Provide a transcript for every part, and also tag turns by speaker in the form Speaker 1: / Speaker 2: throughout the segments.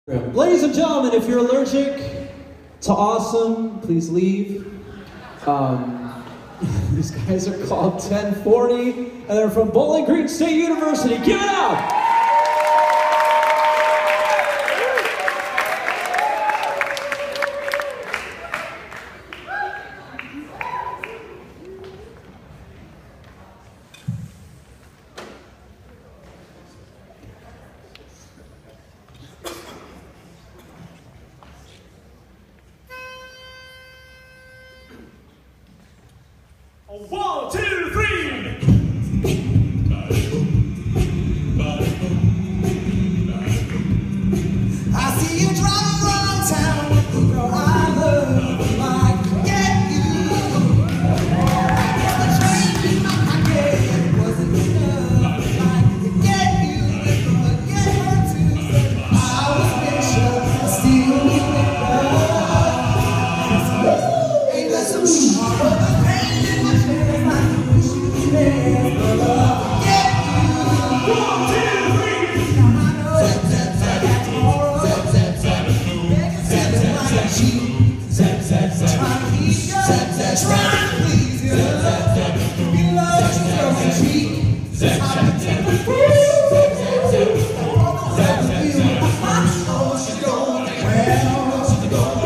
Speaker 1: Ladies and gentlemen, if you're allergic to awesome, please leave. These guys are called 1040, and they're from Bowling Green State University. Give it up!
Speaker 2: One, two, three!
Speaker 3: I see you driving around town with the girl I love. Like, forget you. I guess the change in my pocket wasn't enough. Like, forget you and forget her too. I was pictured still with love. Ain't that some all of the pain in my chest? I wish you left, but forget you.
Speaker 2: 1, 2, 3!
Speaker 3: Now I know that tomorrow. Trying to please you, you love yourself and cheat. I pretend to fool. Oh, she's going well. She's going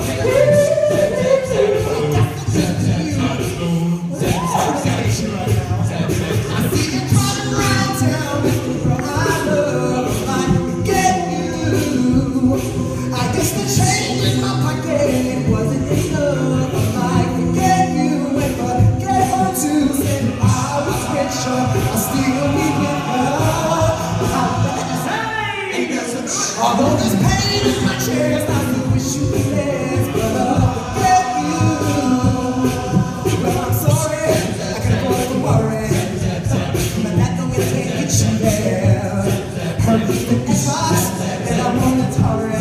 Speaker 3: I see you driving around town with the girl I love. I forget you. I guess the change in my pocket wasn't enough. I forget you and forget her too. Said I was richer, I still be with her. Ain't that some although there's pain in my chest, I still wish you less, but forget you. Well, I'm sorry, I can afford to worry, but that don't get you there. Her leaving advice, and I won't tolerate.